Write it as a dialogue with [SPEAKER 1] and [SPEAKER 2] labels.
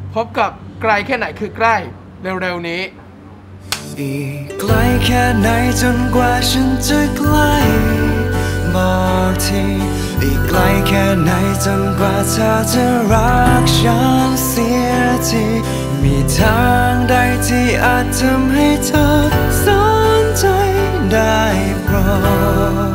[SPEAKER 1] พบกับไกลแค่ไหนคือใกล้เร็วๆนี้
[SPEAKER 2] อีกไกลแค่ไหนจนกว่าฉันจะใกล้บอกทีอีกไกลแค่ไหนจนกว่าเธอจะรักฉันเสียทีมีทางใดที่อาจทำให้เธอสนใจได้โปรด